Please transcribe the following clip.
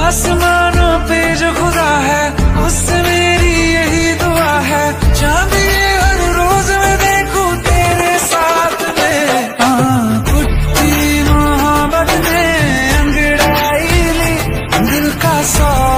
आसमानों पे जो खुदा है उससे मेरी यही दुआ है, चांद ये हर रोज मैं देखूं तेरे साथ में। कुट्टी मोहब्बत ने अंगड़ाई ली दिल का सौ